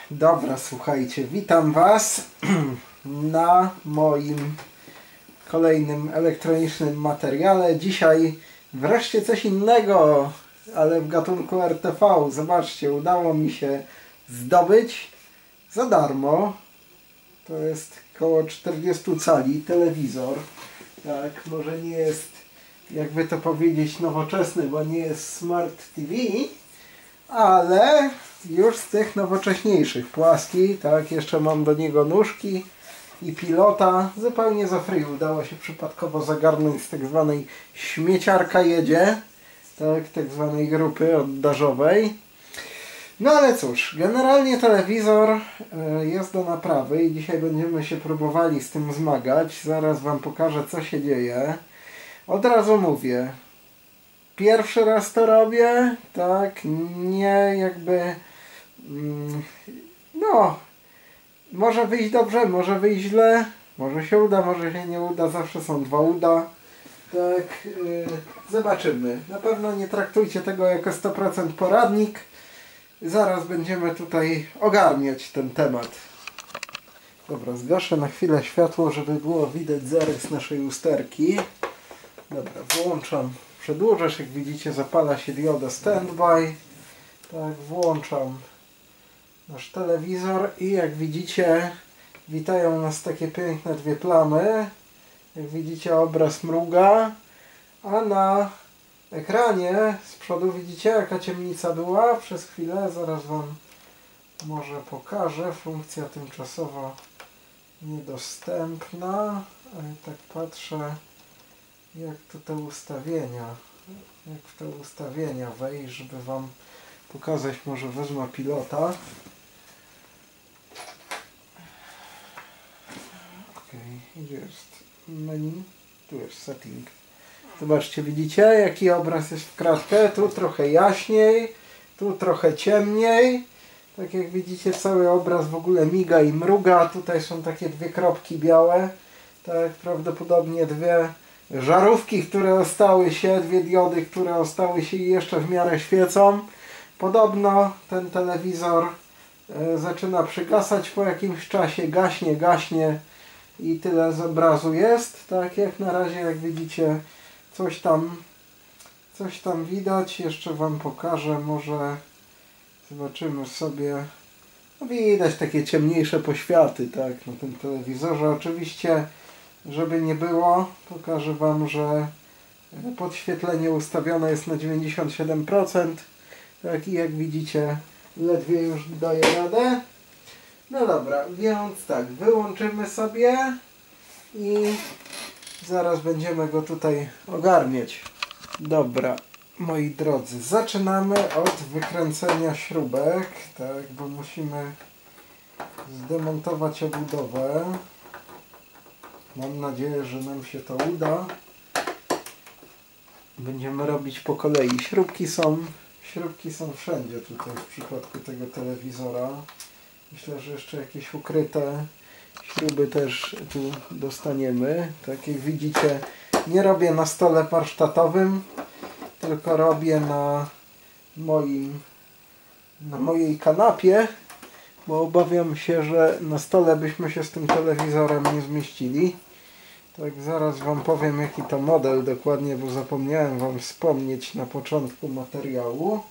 Dobra, słuchajcie, witam Was na moim kolejnym elektronicznym materiale. Dzisiaj wreszcie coś innego, ale w gatunku RTV. Zobaczcie, udało mi się zdobyć za darmo. To jest około 40 cali telewizor. Tak, może nie jest, jakby to powiedzieć, nowoczesny, bo nie jest Smart TV, ale już z tych nowocześniejszych, płaski, tak, jeszcze mam do niego nóżki i pilota, zupełnie za free. Udało się przypadkowo zagarnąć z tak zwanej śmieciarka jedzie, tak zwanej grupy oddarzowej. No ale cóż, generalnie telewizor jest do naprawy i dzisiaj będziemy się próbowali z tym zmagać. Zaraz Wam pokażę, co się dzieje. Od razu mówię, pierwszy raz to robię, tak, nie jakby, no, może wyjść dobrze, może wyjść źle, może się uda, może się nie uda, zawsze są dwa uda, tak, zobaczymy. Na pewno nie traktujcie tego jako 100% poradnik, zaraz będziemy tutaj ogarniać ten temat. Dobra, zgaszę na chwilę światło, żeby było widać zarys naszej usterki. Dobra, włączam przedłużacz, jak widzicie zapala się dioda standby. Tak, włączam nasz telewizor i jak widzicie witają nas takie piękne dwie plamy. Jak widzicie obraz mruga, a na ekranie z przodu widzicie jaka ciemnica była przez chwilę. Zaraz Wam może pokażę. Funkcja tymczasowo niedostępna. Ale tak patrzę, jak tu te ustawienia, jak w te ustawienia wejść, żeby Wam pokazać. Może wezmę pilota. Ok, gdzie jest menu? Tu jest setting. Zobaczcie, widzicie jaki obraz jest w kratkę? Tu trochę jaśniej, tu trochę ciemniej. Tak jak widzicie, cały obraz w ogóle miga i mruga. Tutaj są takie dwie kropki białe. Tak, prawdopodobnie dwie żarówki, które ostały się, dwie diody, które ostały się i jeszcze w miarę świecą. Podobno ten telewizor zaczyna przygasać po jakimś czasie, gaśnie i tyle z obrazu jest. Tak jak na razie, jak widzicie, coś tam widać. Jeszcze Wam pokażę, może zobaczymy sobie. No, widać takie ciemniejsze poświaty, tak, na tym telewizorze. Oczywiście, żeby nie było, pokażę Wam, że podświetlenie ustawione jest na 97%. Tak, i jak widzicie, ledwie już daje radę. No dobra, więc tak, wyłączymy sobie i zaraz będziemy go tutaj ogarniać. Dobra, moi drodzy, zaczynamy od wykręcenia śrubek, tak, bo musimy zdemontować obudowę. Mam nadzieję, że nam się to uda. Będziemy robić po kolei. Śrubki są wszędzie tutaj w przypadku tego telewizora. Myślę, że jeszcze jakieś ukryte śruby też tu dostaniemy. Tak jak widzicie, nie robię na stole warsztatowym, tylko robię na mojej kanapie, bo obawiam się, że na stole byśmy się z tym telewizorem nie zmieścili. Tak, zaraz Wam powiem, jaki to model dokładnie, bo zapomniałem Wam wspomnieć na początku materiału.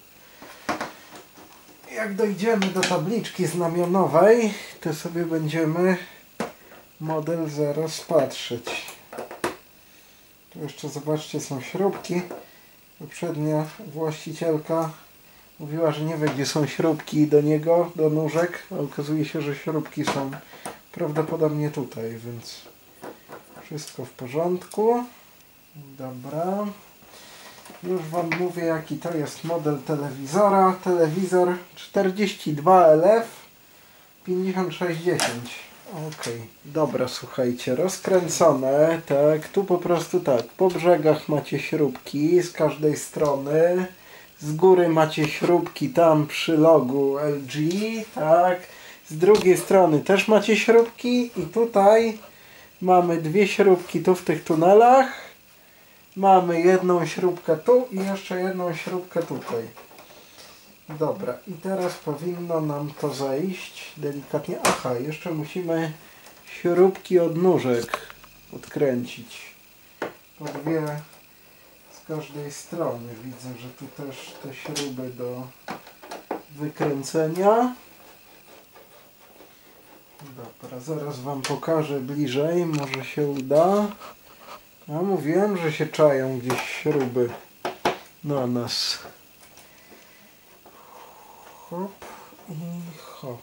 Jak dojdziemy do tabliczki znamionowej, to sobie będziemy model zaraz patrzeć. Tu jeszcze zobaczcie, są śrubki. Poprzednia właścicielka mówiła, że nie wie, gdzie są śrubki do niego, do nóżek, a okazuje się, że śrubki są prawdopodobnie tutaj, więc wszystko w porządku. Dobra. Już Wam mówię, jaki to jest model telewizora. Telewizor 42LF 5610. Ok. Dobra, słuchajcie, rozkręcone. Tak, tu po prostu tak. Po brzegach macie śrubki z każdej strony. Z góry macie śrubki tam przy logu LG. Tak. Z drugiej strony też macie śrubki i tutaj mamy dwie śrubki tu w tych tunelach. Mamy jedną śrubkę tu i jeszcze jedną śrubkę tutaj. Dobra, i teraz powinno nam to zejść delikatnie. Aha, jeszcze musimy śrubki od nóżek odkręcić. Po dwie z każdej strony. Widzę, że tu też te śruby do wykręcenia. Dobra, zaraz Wam pokażę bliżej, może się uda. A mówiłem, że się czają gdzieś śruby na nas. Hop i hop.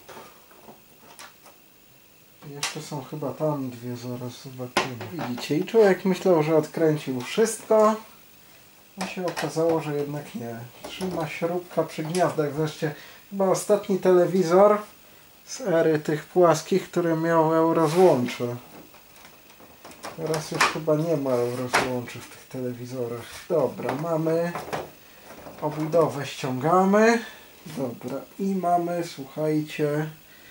Jeszcze są chyba tam dwie, zaraz zobaczymy. Widzicie, i człowiek myślał, że odkręcił wszystko, a się okazało, że jednak nie. Trzyma śrubka przy gniazdach. Zresztą chyba ostatni telewizor z ery tych płaskich, który miał eurozłącze. Teraz już chyba nie ma eurozłączy w tych telewizorach. Dobra, mamy obudowę, ściągamy. Dobra, i mamy, słuchajcie,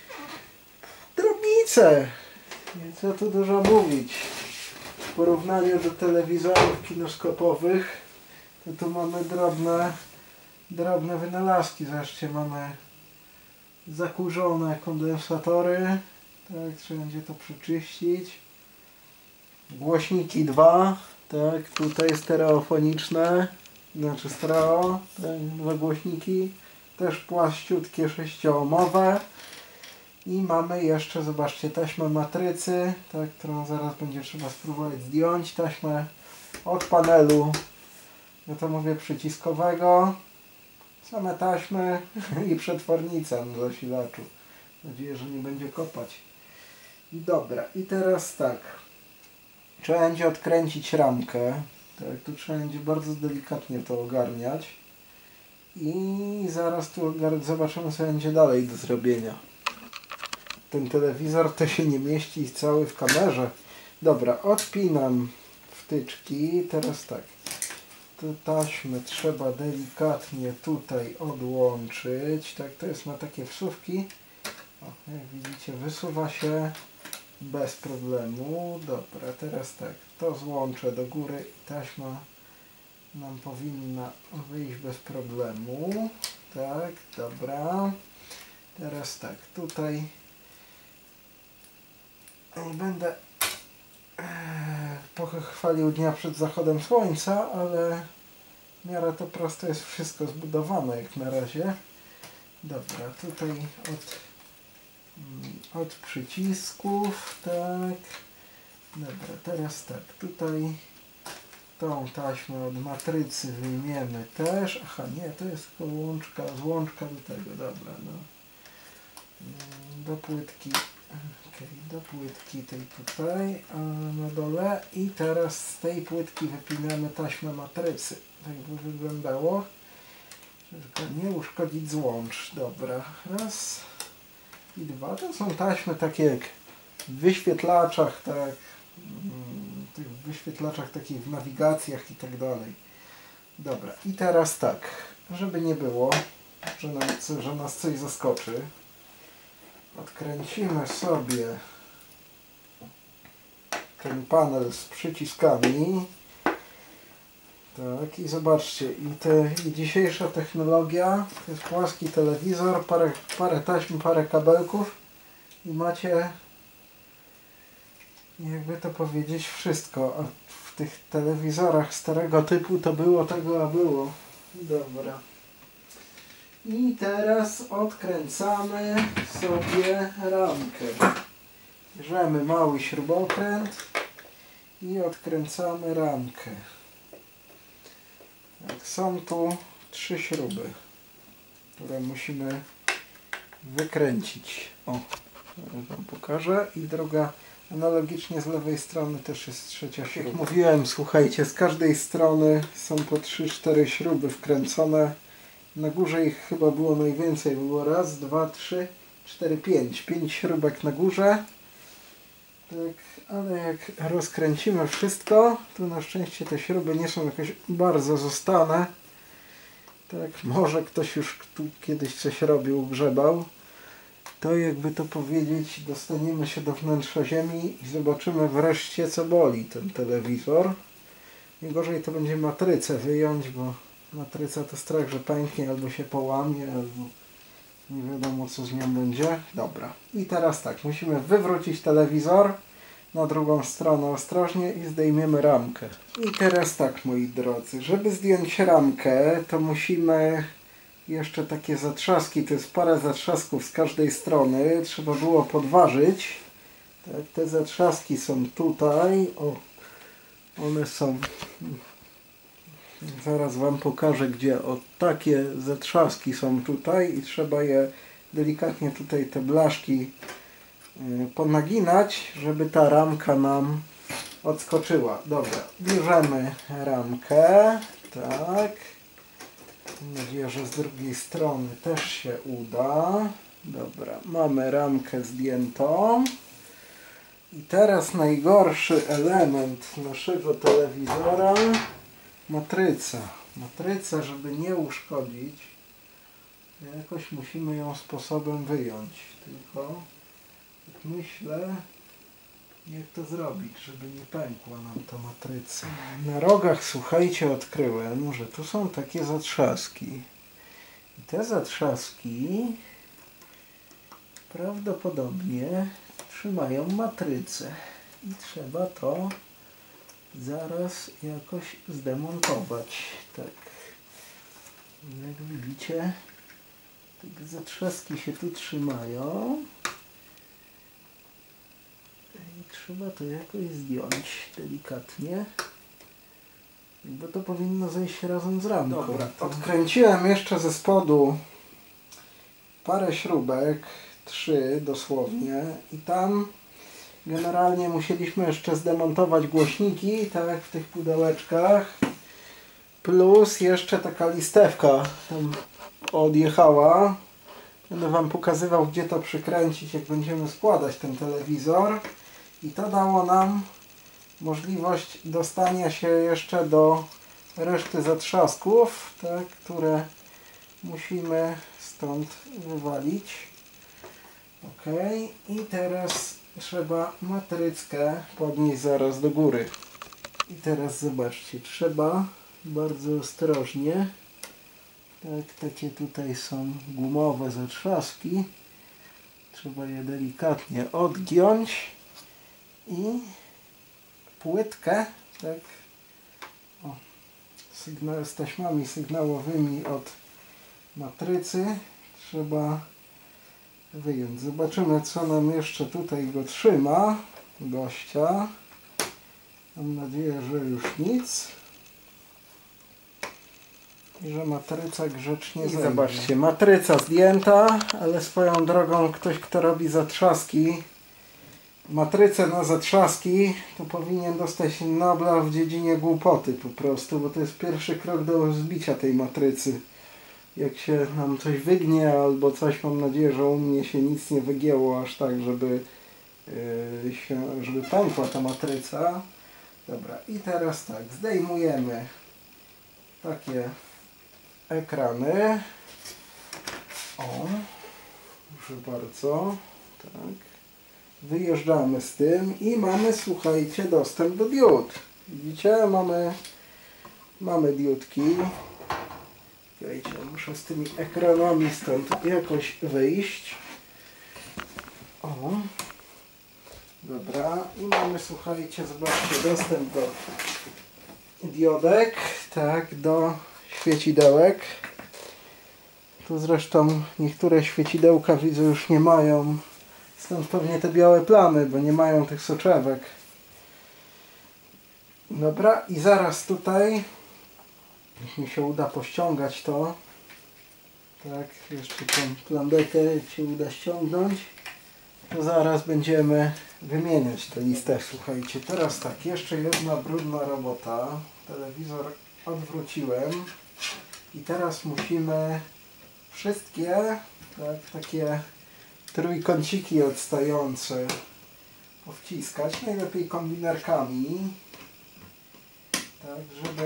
drobnicę. Nie co tu dużo mówić. W porównaniu do telewizorów kinoskopowych, to tu mamy drobne wynalazki. Zobaczcie, mamy zakurzone kondensatory. Tak, trzeba będzie to przeczyścić. Głośniki 2, tak, tutaj stereofoniczne, znaczy stereo, tak, dwa głośniki. Też płaściutkie 6-ohmowe. I mamy jeszcze, zobaczcie, taśmę matrycy, tak, którą zaraz będzie trzeba spróbować zdjąć. Taśmę od panelu, ja to mówię, przyciskowego. Same taśmy i przetwornica na zasilaczu. Mam nadzieję, że nie będzie kopać. Dobra, i teraz tak. Trzeba będzie odkręcić ramkę. Tak, tu trzeba będzie bardzo delikatnie to ogarniać. I zaraz tu zobaczymy, co będzie dalej do zrobienia. Ten telewizor to się nie mieści cały w kamerze. Dobra, odpinam wtyczki. Teraz tak. Tę taśmę trzeba delikatnie tutaj odłączyć. Tak, to jest na takie wsówki. O, jak widzicie, wysuwa się bez problemu. Dobra, teraz tak. To złączę do góry i taśma nam powinna wyjść bez problemu. Tak, dobra. Teraz tak, tutaj będę pochwalił dnia przed zachodem słońca, ale w miarę to prosto jest wszystko zbudowane jak na razie. Dobra, tutaj od przycisków, tak. Dobra, teraz tak, tutaj tą taśmę od matrycy wyjmiemy też. Aha, nie, to jest tylko złączka do tego, dobra, no. Do płytki, do płytki tej tutaj, a na dole. I teraz z tej płytki wypinamy taśmę matrycy. Tak by wyglądało, żeby nie uszkodzić złącz. Dobra, raz i dwa. To są taśmy takie jak w wyświetlaczach, tak, tych wyświetlaczach takich w nawigacjach i tak dalej. Dobra, i teraz tak, żeby nie było, że nas coś zaskoczy, odkręcimy sobie ten panel z przyciskami. Tak, i zobaczcie, i dzisiejsza technologia to jest płaski telewizor, parę taśm, parę kabelków i macie, jakby to powiedzieć, wszystko. A w tych telewizorach starego typu to było tego, a było. Dobra. I teraz odkręcamy sobie ramkę. Bierzemy mały śrubokręt i odkręcamy ramkę. Tak, są tu 3 śruby, które musimy wykręcić. O, teraz Wam pokażę. I druga, analogicznie z lewej strony też jest trzecia śruba. Jak mówiłem, słuchajcie, z każdej strony są po 3-4 śruby wkręcone. Na górze ich chyba było najwięcej. Było raz, 2, 3, 4, 5. 5 śrubek na górze. Tak, ale jak rozkręcimy wszystko, to na szczęście te śruby nie są jakoś bardzo zostane. Tak, może ktoś już tu kiedyś coś robił, grzebał. To jakby to powiedzieć, dostaniemy się do wnętrza ziemi i zobaczymy wreszcie, co boli ten telewizor. Najgorzej to będzie matrycę wyjąć, bo matryca to strach, że pęknie albo się połamie, albo nie wiadomo co z nią będzie. Dobra. I teraz tak, musimy wywrócić telewizor na drugą stronę ostrożnie i zdejmiemy ramkę. I teraz tak, moi drodzy, żeby zdjąć ramkę, to musimy jeszcze takie zatrzaski, to jest parę zatrzasków z każdej strony, trzeba było podważyć. Tak, te zatrzaski są tutaj, o, one są, zaraz Wam pokażę gdzie, o takie zatrzaski są tutaj i trzeba je delikatnie tutaj te blaszki ponaginać, żeby ta ramka nam odskoczyła. Dobra, bierzemy ramkę, tak. Mam nadzieję, że z drugiej strony też się uda. Dobra, mamy ramkę zdjętą. I teraz najgorszy element naszego telewizora, matryca. Matryca, żeby nie uszkodzić, jakoś musimy ją sposobem wyjąć. Tylko myślę, jak to zrobić, żeby nie pękła nam ta matryca. Na rogach, słuchajcie, odkryłem, że tu są takie zatrzaski. I te zatrzaski prawdopodobnie trzymają matrycę. I trzeba to zaraz jakoś zdemontować. Tak. Jak widzicie, te zatrzaski się tu trzymają. I trzeba to jakoś zdjąć delikatnie, bo to powinno zejść razem z ramką. Dobra, odkręciłem jeszcze ze spodu parę śrubek, 3 dosłownie, i tam generalnie musieliśmy jeszcze zdemontować głośniki, tak jak w tych pudełeczkach, plus jeszcze taka listewka tam odjechała. Będę Wam pokazywał, gdzie to przykręcić, jak będziemy składać ten telewizor. I to dało nam możliwość dostania się jeszcze do reszty zatrzasków, tak, które musimy stąd wywalić. Ok, i teraz trzeba matryckę podnieść zaraz do góry. I teraz zobaczcie, trzeba bardzo ostrożnie, tak, takie tutaj są gumowe zatrzaski, trzeba je delikatnie odgiąć i płytkę, tak, o, z taśmami sygnałowymi od matrycy trzeba wyjąć. Zobaczymy, co nam jeszcze tutaj go trzyma, gościa. Mam nadzieję, że już nic. I że matryca grzecznie zejdzie. Zobaczcie, matryca zdjęta, ale swoją drogą ktoś, kto robi zatrzaski, matrycę na zatrzaski, to powinien dostać Nobla w dziedzinie głupoty po prostu, bo to jest pierwszy krok do zbicia tej matrycy. Jak się nam coś wygnie albo coś, mam nadzieję, że u mnie się nic nie wygięło aż tak, żeby pękła ta matryca. Dobra, i teraz tak, zdejmujemy takie ekrany. O, proszę bardzo, tak. Wyjeżdżamy z tym i mamy, słuchajcie, dostęp do diod. Widzicie, mamy diodki. Słuchajcie, muszę z tymi ekranami stąd jakoś wyjść. O, dobra, i mamy, słuchajcie, zobaczcie, dostęp do diodek, tak, do świecidełek. Tu zresztą niektóre świecidełka, widzę, już nie mają, stąd pewnie te białe plamy, bo nie mają tych soczewek. Dobra, i zaraz tutaj, jak mi się uda pościągać to, tak, jeszcze tą plandekę się uda ściągnąć, to zaraz będziemy wymieniać tę listę. Słuchajcie, teraz tak, jeszcze jedna brudna robota. Telewizor odwróciłem i teraz musimy wszystkie, tak, takie trójkąciki odstające powciskać, najlepiej kombinerkami, tak,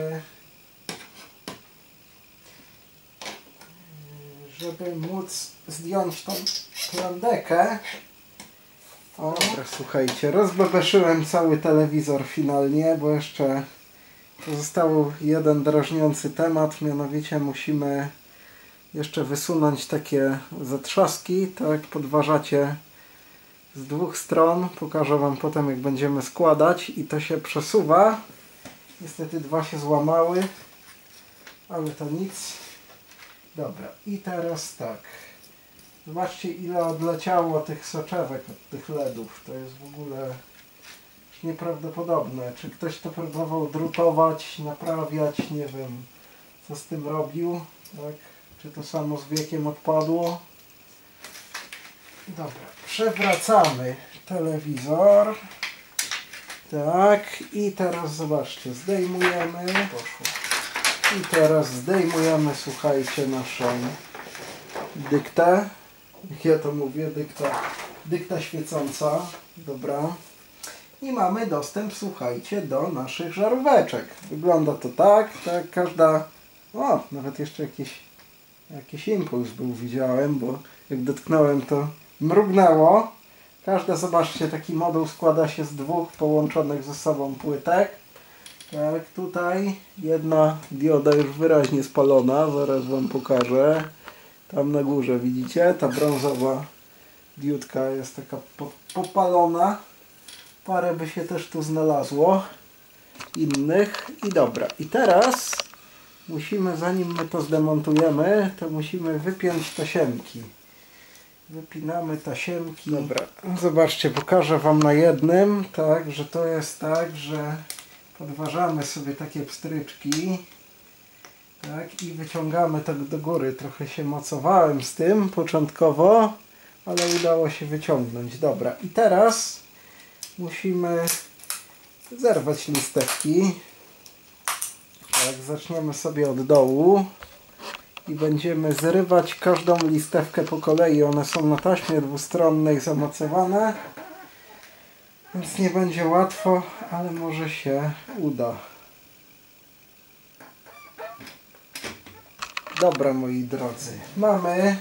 żeby móc zdjąć tą plandekę. O, dobra, słuchajcie, rozbebeszyłem cały telewizor finalnie, bo jeszcze Został jeden drażniący temat, mianowicie musimy jeszcze wysunąć takie zatrzaski, tak, podważacie z dwóch stron. Pokażę Wam potem, jak będziemy składać, i to się przesuwa. Niestety dwa się złamały, ale to nic. Dobra, i teraz tak. Zobaczcie, ile odleciało tych soczewek od tych LEDów. To jest w ogóle nieprawdopodobne. Czy ktoś to próbował drutować, naprawiać, nie wiem, co z tym robił, tak? Czy to samo z wiekiem odpadło. Dobra, przewracamy telewizor. Tak, i teraz zobaczcie, zdejmujemy. Poszło. I teraz zdejmujemy, słuchajcie, naszą dyktę. Jak ja to mówię, dykta świecąca. Dobra. I mamy dostęp, słuchajcie, do naszych żaróweczek. Wygląda to tak, tak, każda... O, nawet jeszcze jakiś impuls był, widziałem, bo jak dotknąłem, to mrugnęło. Każda, zobaczcie, taki moduł składa się z dwóch połączonych ze sobą płytek. Tak, tutaj jedna dioda już wyraźnie spalona, zaraz Wam pokażę. Tam na górze widzicie, ta brązowa diodka jest taka popalona. Parę by się też tu znalazło innych. I dobra, i teraz musimy, zanim my to zdemontujemy, to musimy wypiąć tasiemki. Wypinamy tasiemki. Dobra, zobaczcie, pokażę Wam na jednym, tak, że to jest tak, że podważamy sobie takie pstryczki, tak, i wyciągamy tak do góry. Trochę się mocowałem z tym początkowo, ale udało się wyciągnąć. Dobra, i teraz musimy zerwać listewki. Tak, zaczniemy sobie od dołu i będziemy zrywać każdą listewkę po kolei. One są na taśmie dwustronnej zamocowane, więc nie będzie łatwo, ale może się uda. Dobra, moi drodzy, mamy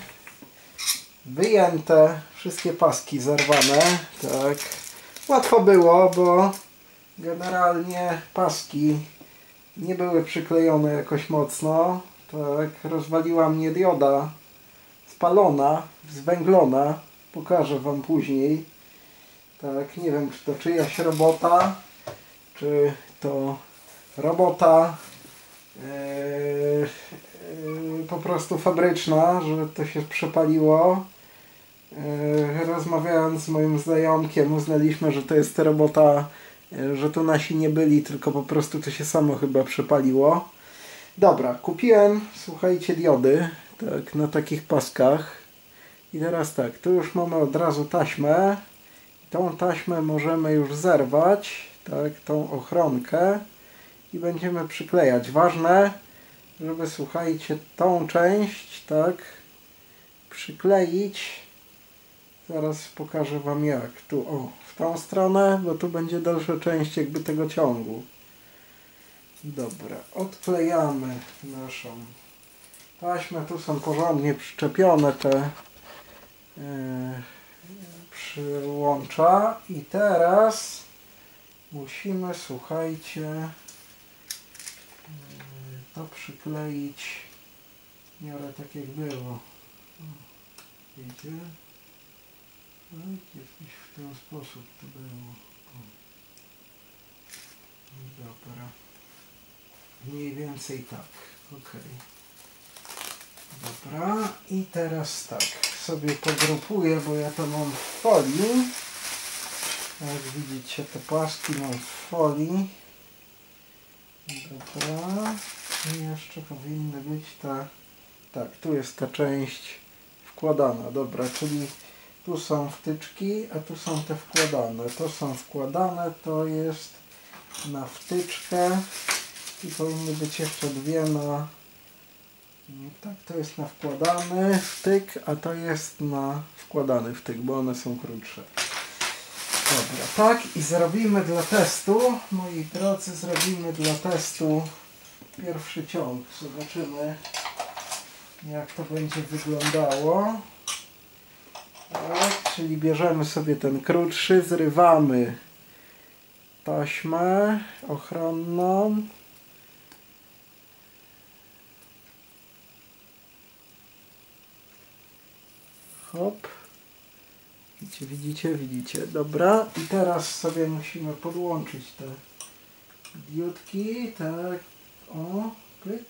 wyjęte wszystkie paski zerwane. Tak. Łatwo było, bo generalnie paski nie były przyklejone jakoś mocno. Tak, rozwaliła mnie dioda spalona, zwęglona. Pokażę Wam później. Tak, nie wiem, czy to czyjaś robota, czy to robota po prostu fabryczna, że to się przepaliło. Rozmawiając z moim znajomkiem, uznaliśmy, że to jest robota, że tu nasi nie byli, tylko po prostu to się samo chyba przepaliło. Dobra, kupiłem, słuchajcie, diody, tak, na takich paskach. I teraz tak, tu już mamy od razu taśmę. Tą taśmę możemy już zerwać, tak, tą ochronkę, i będziemy przyklejać. Ważne, żeby, słuchajcie, tą część, tak, przykleić. Zaraz pokażę Wam jak. Tu, o, w tą stronę, bo tu będzie dalsza część jakby tego ciągu. Dobra, odklejamy naszą taśmę. Tu są porządnie przyczepione te przyłącza. I teraz musimy, słuchajcie, to przykleić w miarę tak jak było. Widzicie? Tak, jakiś w ten sposób to było. Dobra. Mniej więcej tak. Ok. Dobra. I teraz tak. Sobie pogrupuję, bo ja to mam w folii. Jak widzicie, te paski mam w folii. Dobra. I jeszcze powinny być ta... Tak, tu jest ta część wkładana. Dobra, czyli tu są wtyczki, a tu są te wkładane. To są wkładane, to jest na wtyczkę i powinny być jeszcze dwie na... Tak, to jest na wkładany wtyk, a to jest na wkładany wtyk, bo one są krótsze. Dobra, tak, i zrobimy dla testu, moi drodzy, zrobimy dla testu pierwszy ciąg. Zobaczymy, jak to będzie wyglądało. Tak, czyli bierzemy sobie ten krótszy, zrywamy taśmę ochronną, Hop. Widzicie. Dobra. I teraz sobie musimy podłączyć te diodki. Tak. O, pyk.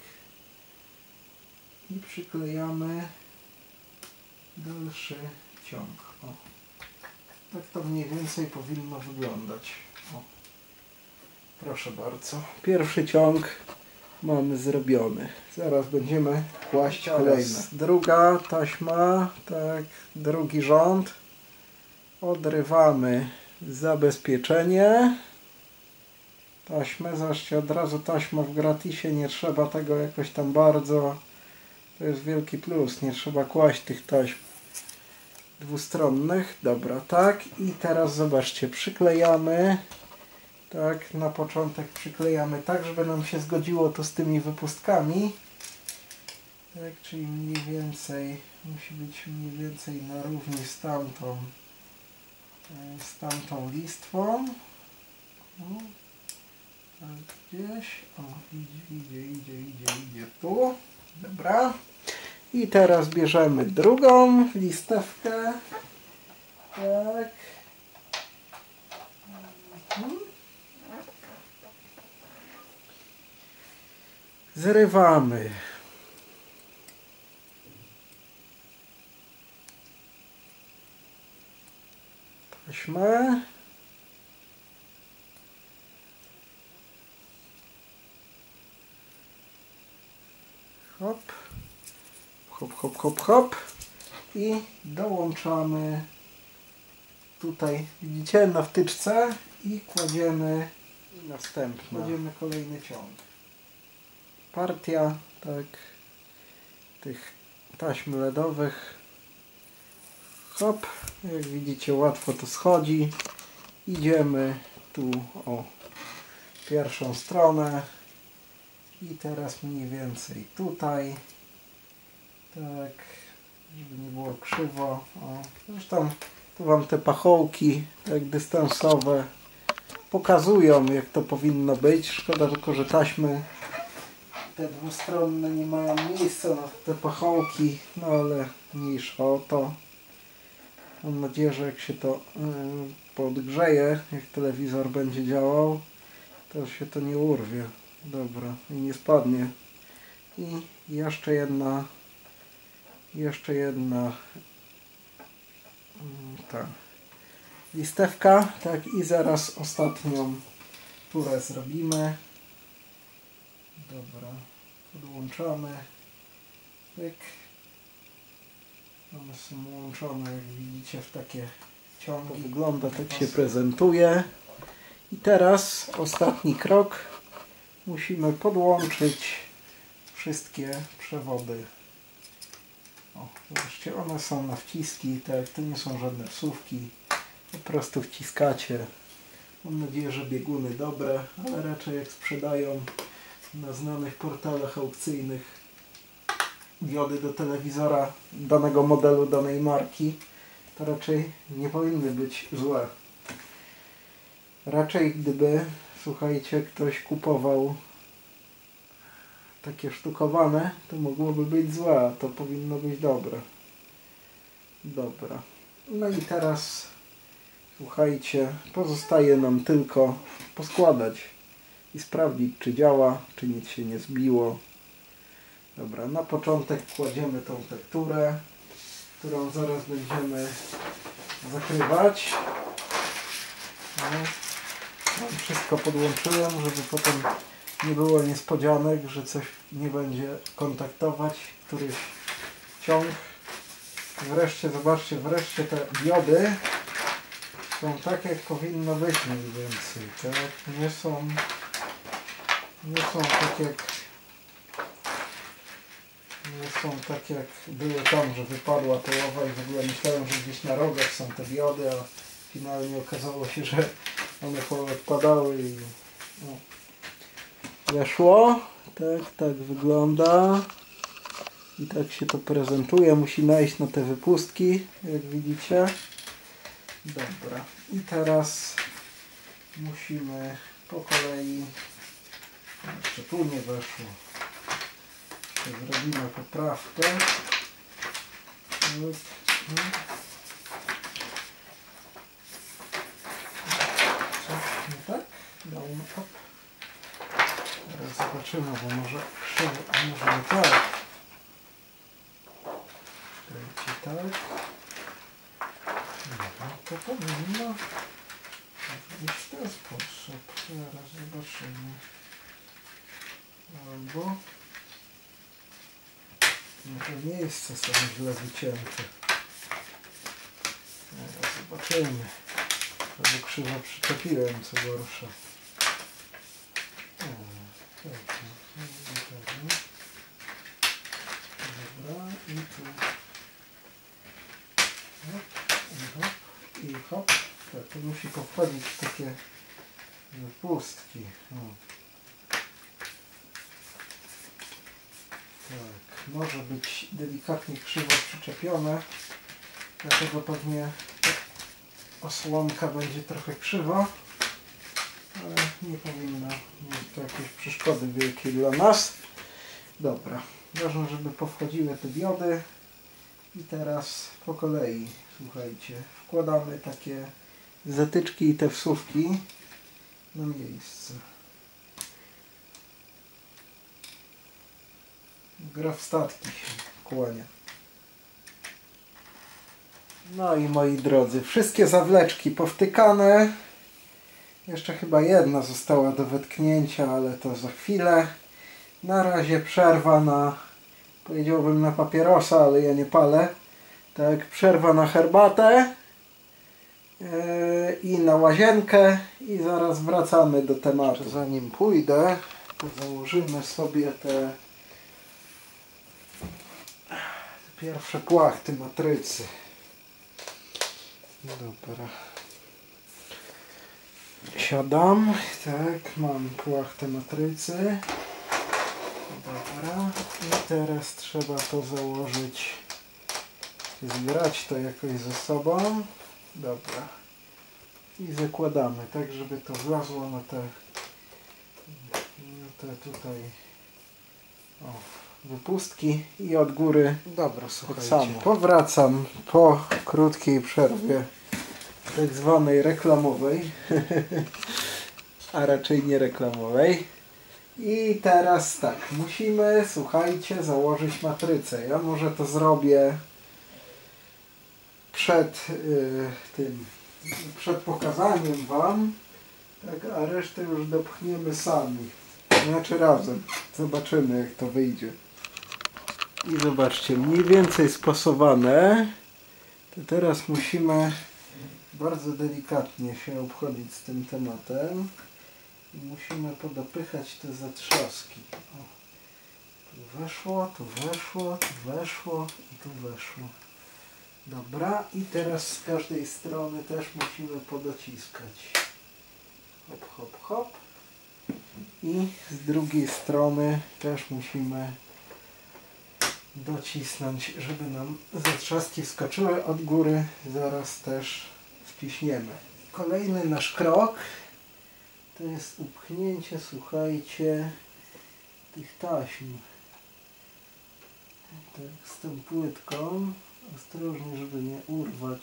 I przyklejamy dalszy ciąg. O. Tak to mniej więcej powinno wyglądać. O. Proszę bardzo. Pierwszy ciąg mamy zrobiony. Zaraz będziemy kłaść kolejne. Druga taśma, tak, drugi rząd. Odrywamy zabezpieczenie. Taśmę, zobaczcie, od razu taśma w gratisie, nie trzeba tego jakoś tam bardzo. To jest wielki plus, nie trzeba kłaść tych taśm dwustronnych. Dobra, tak. I teraz zobaczcie, przyklejamy. Tak, na początek przyklejamy tak, żeby nam się zgodziło to z tymi wypustkami. Tak, czyli mniej więcej, musi być mniej więcej na równi z tamtą listwą. O, tak gdzieś. O, idzie tu. Dobra. I teraz bierzemy drugą listewkę. Tak. Zrywamy. Taśmę. Hop. Hop. I dołączamy tutaj, widzicie, na wtyczce i kładziemy następne. Kładziemy kolejny ciąg. Partia, tak, tych taśm LEDowych. Hop, jak widzicie, łatwo to schodzi. Idziemy tu o pierwszą stronę i teraz mniej więcej tutaj, tak, żeby nie było krzywo. O, zresztą tu Wam te pachołki tak dystansowe pokazują, jak to powinno być. Szkoda tylko, że taśmy te dwustronne nie mają miejsca na te pachołki, no ale mniejsza o to. Mam nadzieję, że jak się to podgrzeje, jak telewizor będzie działał, to się to nie urwie. Dobra, i nie spadnie. I jeszcze jedna ta listewka, tak, i zaraz ostatnią turę zrobimy. Dobra, podłączamy. Pyk. One są łączone, jak widzicie, w takie ciągi. To wygląda, tak się prezentuje. I teraz ostatni krok. Musimy podłączyć wszystkie przewody. O, zobaczcie, one są na wciski, tak, to nie są żadne wsówki. Po prostu wciskacie. Mam nadzieję, że bieguny dobre, ale raczej jak sprzedają na znanych portalach aukcyjnych diody do telewizora danego modelu, danej marki, to raczej nie powinny być złe. Raczej gdyby, słuchajcie, ktoś kupował takie sztukowane, to mogłoby być złe, a to powinno być dobre. Dobra. No i teraz, słuchajcie, pozostaje nam tylko poskładać i sprawdzić, czy działa, czy nic się nie zbiło. Dobra, na początek kładziemy tą tekturę, którą zaraz będziemy zakrywać. No, wszystko podłączyłem, żeby potem nie było niespodzianek, że coś nie będzie kontaktować, któryś ciąg. Wreszcie, zobaczcie, wreszcie te diody są tak, jak powinno być mniej więcej, tak? Nie są tak jak były tam, że wypadła połowa i w ogóle myślałem, że gdzieś na rogach są te diody, a finalnie okazało się, że one odpadały i no, weszło. Tak wygląda. I tak się to prezentuje. Musi najść na te wypustki, jak widzicie. Dobra. I teraz musimy po kolei, jeszcze tu nie weszło, zrobimy poprawkę. Coś nie tak? Down, up. Teraz zobaczymy, bo może krzywo, a może nie tak. Kręci tak. No, to powinno być w ten sposób. Zaraz zobaczymy. Albo no to miejsce są źle wycięte. Zaraz zobaczymy. Albo krzywo przyczepiłem, co gorsza. Dobra, i tu hop, i hop. Tak, to musi powchodzić w takie pustki. Tak, może być delikatnie krzywo przyczepione, dlatego pewnie osłonka będzie trochę krzywa, ale nie powinno mieć to jakieś przeszkody wielkie dla nas. Dobra, ważne, żeby powchodziły te diody i teraz po kolei, słuchajcie, wkładamy takie zatyczki i te wsówki na miejsce. Gra w statki się kłania. No i moi drodzy, wszystkie zawleczki powtykane. Jeszcze chyba jedna została do wetknięcia, ale to za chwilę. Na razie przerwa na, powiedziałbym na papierosa, ale ja nie palę. Tak, przerwa na herbatę i na łazienkę i zaraz wracamy do tematu. Zanim pójdę, to założymy sobie te pierwsze płachty matrycy. Dobra. Siadam. Tak, mam płachtę matrycy. Dobra. I teraz trzeba to założyć. Zgrać to jakoś ze sobą. Dobra. I zakładamy, tak żeby to wlazło na te tutaj wypustki i od góry. Dobra, słuchajcie. Powracam po krótkiej przerwie tak zwanej reklamowej, a raczej nie reklamowej. I teraz tak, musimy, słuchajcie, założyć matrycę. Ja może to zrobię przed przed pokazaniem wam, tak, a resztę już dopchniemy sami. Znaczy razem. Zobaczymy, jak to wyjdzie. I zobaczcie, mniej więcej spasowane. To teraz musimy bardzo delikatnie się obchodzić z tym tematem. I musimy podopychać te zatrzaski. O, tu weszło, tu weszło, tu weszło i tu weszło. Dobra, i teraz z każdej strony też musimy podociskać. Hop, hop, hop. I z drugiej strony też musimy docisnąć, żeby nam zatrzaski wskoczyły od góry. Zaraz też wciśniemy. Kolejny nasz krok to jest upchnięcie, słuchajcie, tych taśm. Tak, z tą płytką. Ostrożnie, żeby nie urwać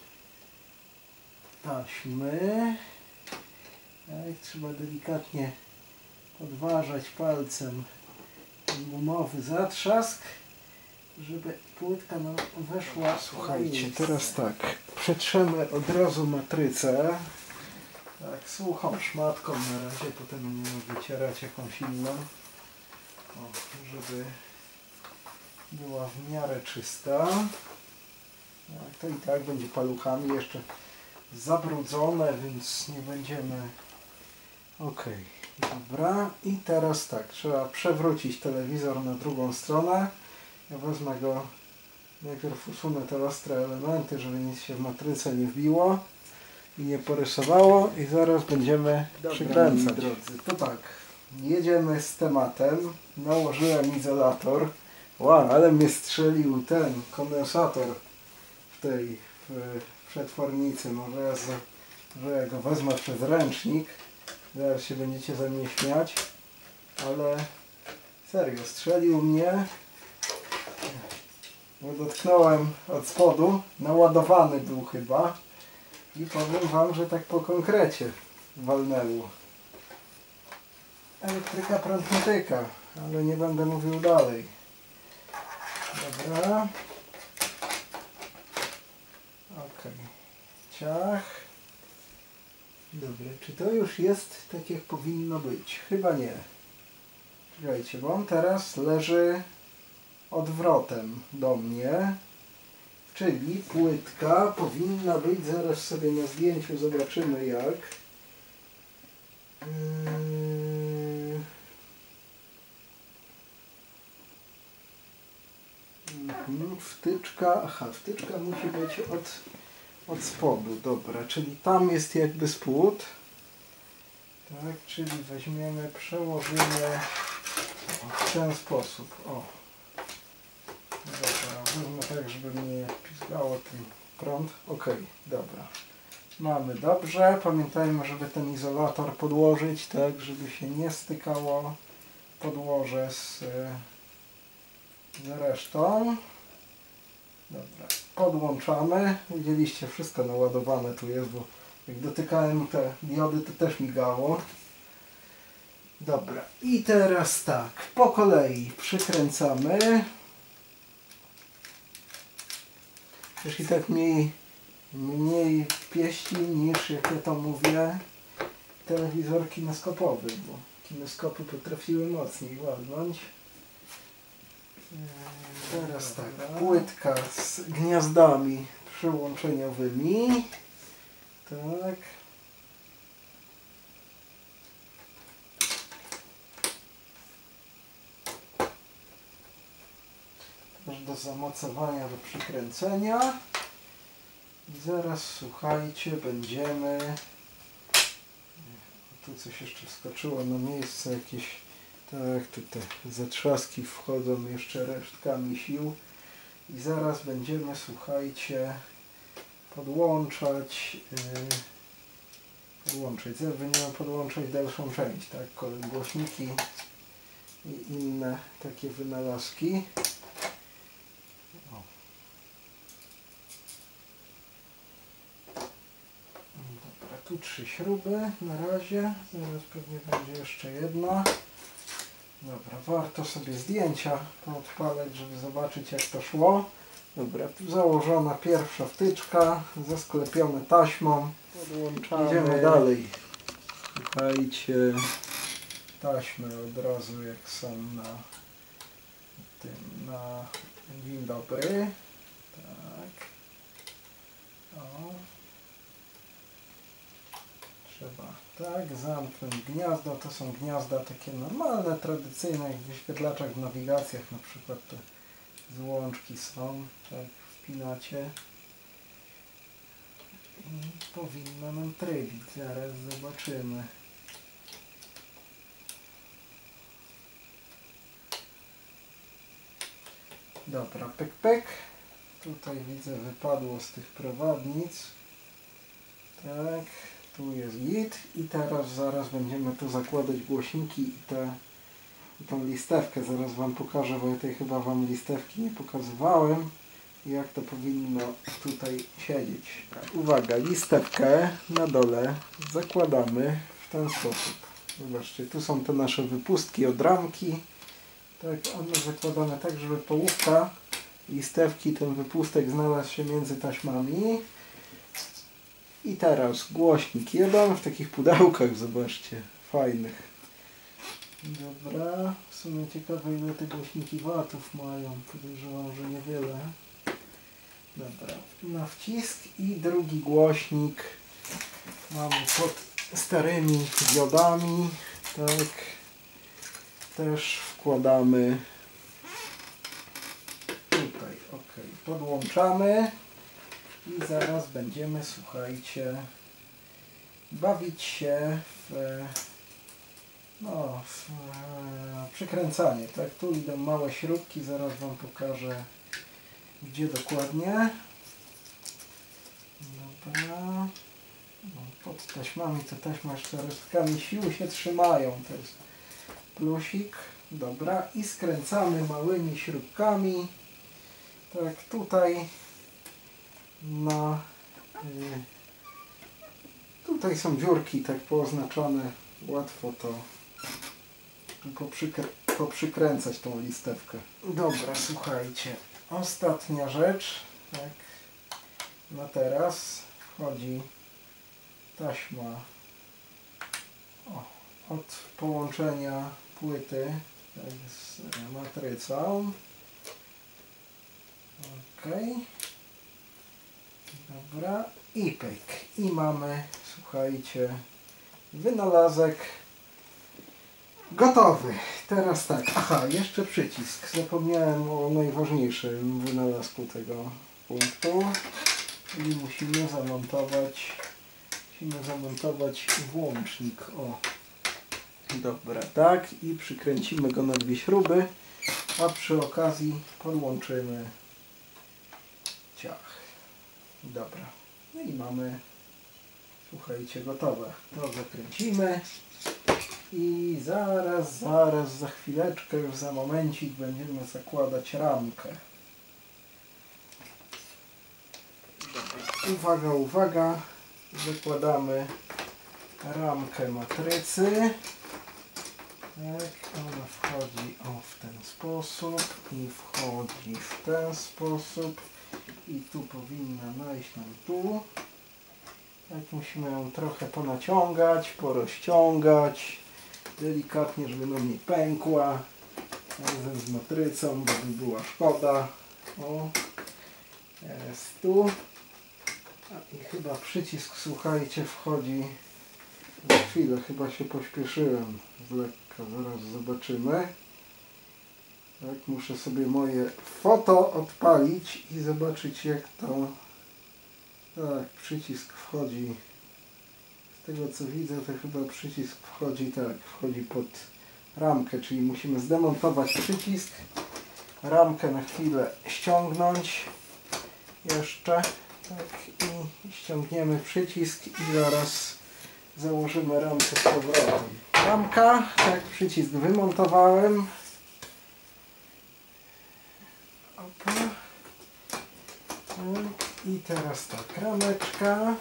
taśmy. Tak, trzeba delikatnie podważać palcem ten gumowy zatrzask, żeby płytka nam weszła. Słuchajcie, teraz tak, przetrzemy od razu matrycę. Tak, suchą szmatką na razie, potem będziemy wycierać jakąś inną, żeby była w miarę czysta. To i tak będzie paluchami jeszcze zabrudzone, więc nie będziemy. Ok, dobra. I teraz tak, trzeba przewrócić telewizor na drugą stronę. Ja wezmę go, najpierw usunę te ostre elementy, żeby nic się w matrycę nie wbiło i nie porysowało, i zaraz będziemy przykręcać. Drodzy, to tak, jedziemy z tematem. Nałożyłem izolator. Wow, ale mnie strzelił ten kondensator w tej przetwornicy. Może ja go wezmę przez ręcznik. Zaraz się będziecie ze mnie śmiać. Ale serio, strzelił mnie. bo dotknąłem od spodu, naładowany był chyba i powiem wam, że tak po konkrecie walnęło. Elektryka prąd nie tyka, ale nie będę mówił dalej. Dobra. Ok. Ciach. Dobra, czy to już jest tak jak powinno być? Chyba nie. Czekajcie, bo on teraz leży odwrotem do mnie. Czyli płytka powinna być, zaraz sobie na zdjęciu zobaczymy jak. Wtyczka, aha, wtyczka musi być od spodu, dobra, czyli tam jest jakby spód. Tak, czyli weźmiemy, przełożymy w ten sposób, o. Dobra, wezmę tak, żeby mnie nie pizgało ten prąd. Ok, dobra. Mamy dobrze. Pamiętajmy, żeby ten izolator podłożyć, tak, żeby się nie stykało podłoże z resztą. Dobra, podłączamy. Widzieliście, wszystko naładowane tu jest, bo jak dotykałem te diody, to też migało. Dobra, i teraz tak, po kolei przykręcamy. Też i tak mniej pieści niż, jak ja to mówię, telewizor kineskopowy, bo kineskopy potrafiły mocniej ładnąć. Teraz tak, płytka z gniazdami przyłączeniowymi. Tak. Też do zamocowania, do przykręcenia. I zaraz, słuchajcie, będziemy... Tu coś jeszcze wskoczyło na miejsce, jakieś... Tak, tu te zatrzaski wchodzą jeszcze resztkami sił. I zaraz będziemy, słuchajcie, podłączać... Zaraz będziemy podłączać dalszą część, tak? Głośniki i inne takie wynalazki. Dobra, tu 3 śruby na razie, zaraz pewnie będzie jeszcze jedna. Dobra, warto sobie zdjęcia poodpalać, żeby zobaczyć jak to szło. Dobra, tu założona pierwsza wtyczka, zasklepione taśmą. Podłączamy. Idziemy dalej. Słuchajcie, taśmy od razu jak są na tym, na dzień dobry. Tak. O. Trzeba tak zamknąć gniazdo. To są gniazda takie normalne, tradycyjne, jak w wyświetlaczach w nawigacjach na przykład te złączki są, tak wpinacie i powinno nam trybić, zaraz zobaczymy. Dobra, pyk pyk. Tutaj widzę wypadło z tych prowadnic. Tak, tu jest git i teraz zaraz będziemy tu zakładać głośniki i tą listewkę zaraz wam pokażę, bo ja tutaj chyba wam listewki nie pokazywałem, jak to powinno tutaj siedzieć. Uwaga, listewkę na dole zakładamy w ten sposób. Zobaczcie, tu są te nasze wypustki od ramki. Tak, one zakładane tak, żeby połówka listewki, ten wypustek znalazł się między taśmami. I teraz głośnik jeden w takich pudełkach, zobaczcie, fajnych. Dobra, w sumie ciekawe ile te głośniki watów mają, podejrzewam, że niewiele. Dobra, na wcisk i drugi głośnik mamy pod starymi diodami, tak, też wkładamy tutaj, ok, podłączamy i zaraz będziemy, słuchajcie, bawić się w przykręcanie, tak, tu idą małe śrubki, zaraz wam pokażę gdzie dokładnie. Dobra. No, pod taśmami te taśmy jeszcze resztkami sił się trzymają. To jest plusik. Dobra. I skręcamy małymi śrubkami. Tak, tutaj tutaj są dziurki tak pooznaczone. Łatwo to poprzykręcać tą listewkę. Dobra, słuchajcie. Ostatnia rzecz. Tak, na teraz wchodzi taśma od połączenia płyty tak, z matrycą. Ok. Dobra. I pyk. I mamy, słuchajcie, wynalazek gotowy. Teraz tak. Aha, jeszcze przycisk. Zapomniałem o najważniejszym wynalazku tego punktu. Czyli musimy zamontować włącznik. O. Dobra, tak. I przykręcimy go na 2 śruby. A przy okazji podłączymy ciach. Dobra. No i mamy, słuchajcie, gotowe. To zakręcimy i zaraz, za chwileczkę, już za momencik będziemy zakładać ramkę. Dobra. Uwaga, uwaga. Zakładamy ramkę matrycy. Tak, ona wchodzi w ten sposób i wchodzi w ten sposób i tu powinna najść nam tu. Tak, musimy ją trochę ponaciągać, porozciągać delikatnie, żeby nam nie pękła razem z matrycą, bo by była szkoda. O, jest tu. I chyba przycisk, słuchajcie, wchodzi za chwilę, chyba się pośpieszyłem z lekka, zaraz zobaczymy. Tak, muszę sobie moje foto odpalić i zobaczyć, jak to... Tak, przycisk wchodzi, z tego co widzę, to chyba przycisk wchodzi, tak, wchodzi pod ramkę, czyli musimy zdemontować przycisk, ramkę na chwilę ściągnąć jeszcze, tak, i ściągniemy przycisk i zaraz założymy ramkę z powrotem. Ramka, tak, przycisk wymontowałem. Opa. I teraz tak, rameczka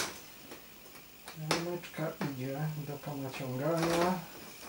idzie do ponaciągania.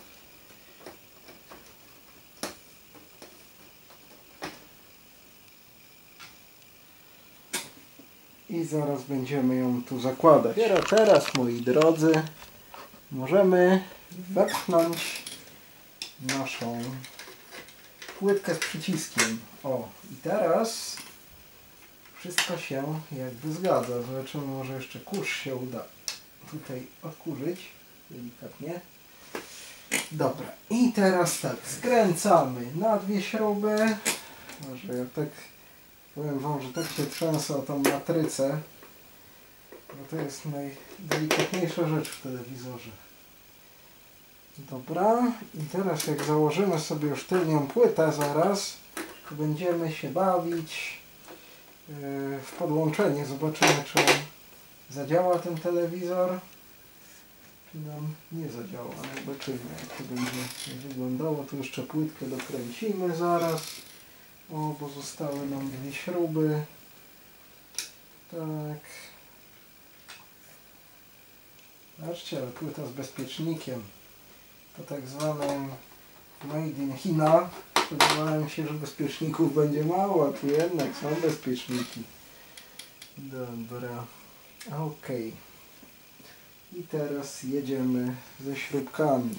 I zaraz będziemy ją tu zakładać. Dopiero teraz, moi drodzy, możemy wepchnąć naszą płytkę z przyciskiem. O, i teraz wszystko się jakby zgadza. Zobaczymy, może jeszcze kurz się uda tutaj odkurzyć delikatnie. Dobra, i teraz tak, skręcamy na 2 śruby. Może ja tak powiem wam, że tak się trzęsę o tą matrycę, bo to jest najdelikatniejsza rzecz w telewizorze. Dobra, i teraz jak założymy sobie już tylnią płytę zaraz, to będziemy się bawić w podłączenie. Zobaczymy, czy zadziała ten telewizor, czy nam nie zadziała. Zobaczymy, jak to będzie wyglądało. Tu jeszcze płytkę dokręcimy zaraz. O, bo zostały nam 2 śruby. Tak. Zobaczcie, ale płyta z bezpiecznikiem. To tak zwanym Made in China. Spodziewałem się, że bezpieczników będzie mało, a tu jednak są bezpieczniki. Dobra. Ok. I teraz jedziemy ze śrubkami.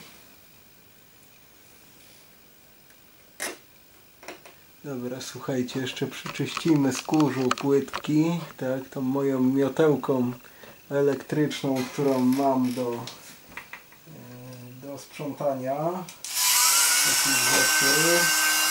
Dobra, słuchajcie, jeszcze przyczyścimy z kurzu płytki, tak, tą moją miotełką elektryczną, którą mam do sprzątania takich rzeczy.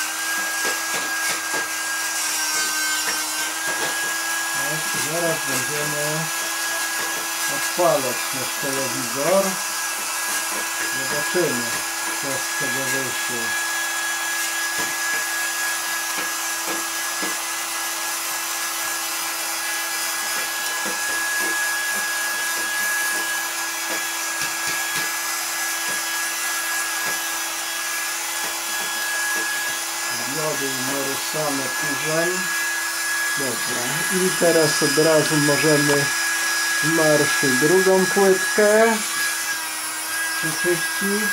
Tak, i zaraz będziemy odpalać nasz telewizor. Zobaczymy, co z tego wyszło. Diody narysane kurzem. Dobra, i teraz od razu możemy w marszu drugą płytkę wyczyścić.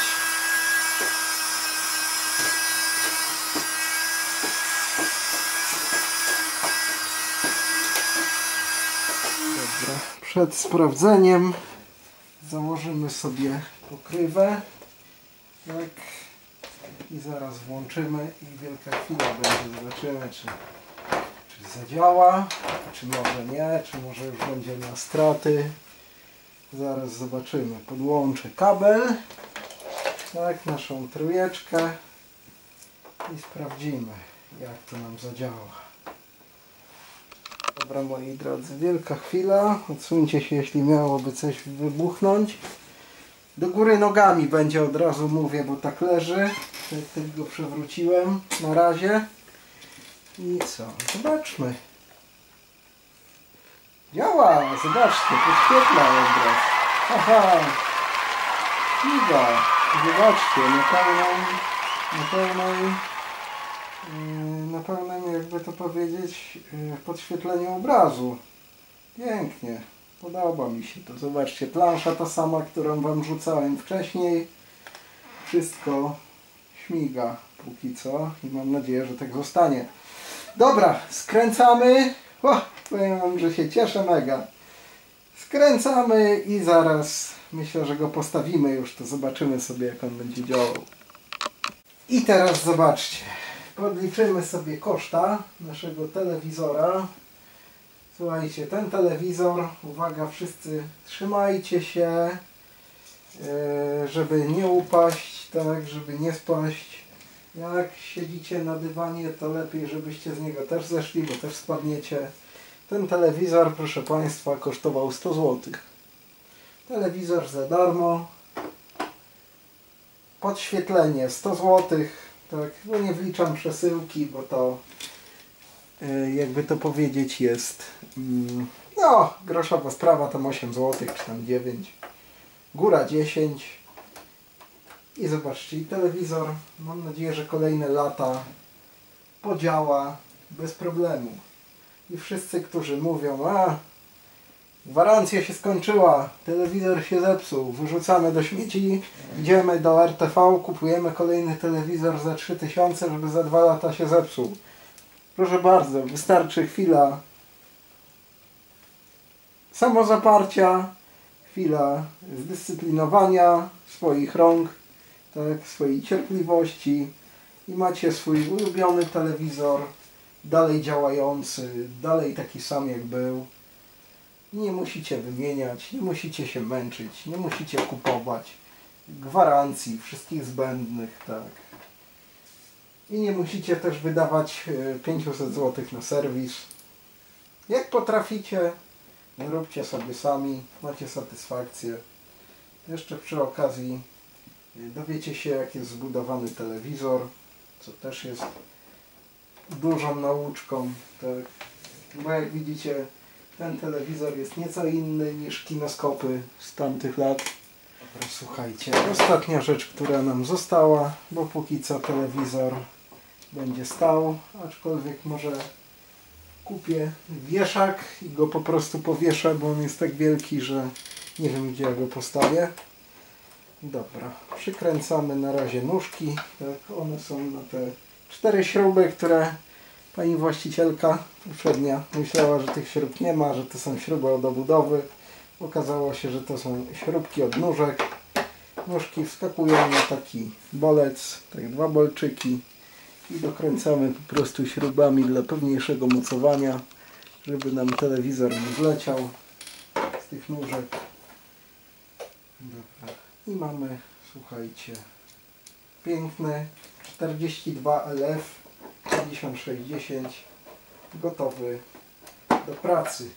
Dobra, przed sprawdzeniem założymy sobie pokrywę, tak, i zaraz włączymy i wielka chwila będzie, zobaczymy czy zadziała, czy może nie, czy może już będzie na straty. Zaraz zobaczymy. Podłączę kabel, tak, naszą trójeczkę i sprawdzimy, jak to nam zadziała. Dobra, moi drodzy, wielka chwila. Odsuńcie się, jeśli miałoby coś wybuchnąć. Do góry nogami będzie, od razu mówię, bo tak leży. Tak go przewróciłem na razie. I co? Zobaczmy. Działa! Zobaczcie, podświetla obraz. Aha! Śmiga! Zobaczcie, na pełnym, jakby to powiedzieć, podświetleniu obrazu. Pięknie. Podoba mi się to. Zobaczcie, plansza ta sama, którą wam rzucałem wcześniej. Wszystko śmiga póki co i mam nadzieję, że tak zostanie. Dobra, skręcamy. Powiem wam, że się cieszę mega. Skręcamy i zaraz myślę, że go postawimy już, to zobaczymy sobie, jak on będzie działał. I teraz zobaczcie. Podliczymy sobie koszta naszego telewizora. Słuchajcie, ten telewizor, uwaga wszyscy, trzymajcie się, żeby nie upaść, tak, żeby nie spaść. Jak siedzicie na dywanie, to lepiej, żebyście z niego też zeszli, bo też spadniecie. Ten telewizor, proszę Państwa, kosztował 100 zł. Telewizor za darmo. Podświetlenie 100 zł. Tak, no nie wliczam przesyłki, bo to jakby to powiedzieć jest no, groszowa sprawa, tam 8 zł, czy tam 9. Góra 10. I zobaczcie, i telewizor, mam nadzieję, że kolejne lata podziała bez problemu. I wszyscy, którzy mówią, gwarancja się skończyła, telewizor się zepsuł, wyrzucamy do śmieci, idziemy do RTV, kupujemy kolejny telewizor za 3000, żeby za 2 lata się zepsuł. Proszę bardzo, wystarczy chwila samozaparcia, chwila zdyscyplinowania swoich rąk, tak, swojej cierpliwości i macie swój ulubiony telewizor, dalej działający, dalej taki sam jak był. Nie musicie wymieniać, nie musicie się męczyć, nie musicie kupować gwarancji wszystkich zbędnych, tak. I nie musicie też wydawać 500 zł na serwis. Jak potraficie, róbcie sobie sami, macie satysfakcję. Jeszcze przy okazji dowiecie się, jak jest zbudowany telewizor, co też jest dużą nauczką, tak. Bo jak widzicie, ten telewizor jest nieco inny niż kinoskopy z tamtych lat. Dobra, słuchajcie, ostatnia rzecz, która nam została, bo póki co telewizor będzie stał, aczkolwiek może kupię wieszak i go po prostu powieszę, bo on jest tak wielki, że nie wiem, gdzie ja go postawię. Dobra, przykręcamy na razie nóżki, tak, one są na te 4 śruby, które pani właścicielka poprzednia myślała, że tych śrub nie ma, że to są śruby od obudowy. Okazało się, że to są śrubki od nóżek. Nóżki wskakują na taki bolec, tak 2 bolczyki i dokręcamy po prostu śrubami dla pewniejszego mocowania, żeby nam telewizor nie zleciał z tych nóżek. Dobra. I mamy, słuchajcie, piękny 42 LF 5610 gotowy do pracy.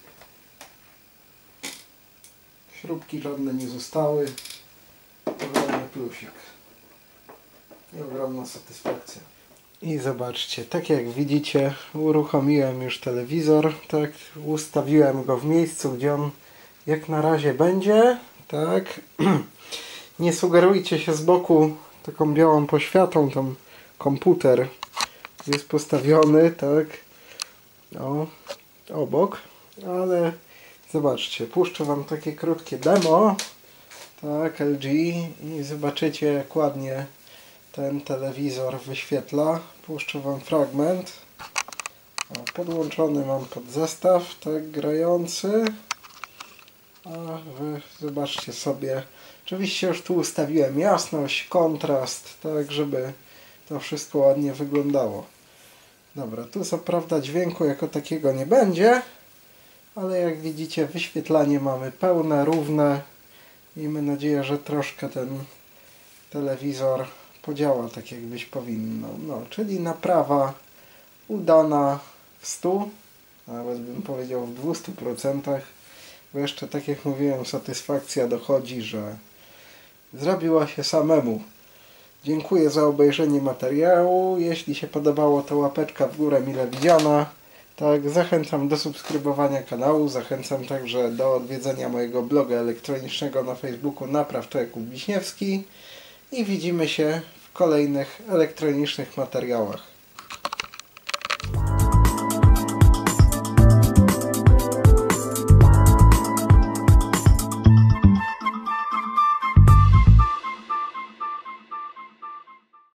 Śrubki żadne nie zostały. Ogromny plusik i ogromna satysfakcja. I zobaczcie, tak jak widzicie, uruchomiłem już telewizor, tak, ustawiłem go w miejscu, gdzie on jak na razie będzie, tak. Nie sugerujcie się z boku taką białą poświatą, tam komputer jest postawiony, tak. O, obok, ale zobaczcie, puszczę Wam takie krótkie demo, tak, LG, i zobaczycie, jak ładnie ten telewizor wyświetla. Puszczę Wam fragment. O, podłączony mam pod zestaw, tak, grający. A Wy zobaczcie sobie. Oczywiście już tu ustawiłem jasność, kontrast, tak, żeby to wszystko ładnie wyglądało. Dobra, tu co prawda dźwięku jako takiego nie będzie, ale jak widzicie, wyświetlanie mamy pełne, równe. Miejmy nadzieję, że troszkę ten telewizor podziała tak, jak być powinno. No, czyli naprawa udana w 100, nawet bym powiedział w 200%, bo jeszcze, tak jak mówiłem, satysfakcja dochodzi, że zrobiła się samemu. Dziękuję za obejrzenie materiału. Jeśli się podobało, to łapeczka w górę mile widziana. Tak, zachęcam do subskrybowania kanału, zachęcam także do odwiedzenia mojego bloga elektronicznego na Facebooku Naprawcze Jakub Wiśniewski i widzimy się w kolejnych elektronicznych materiałach.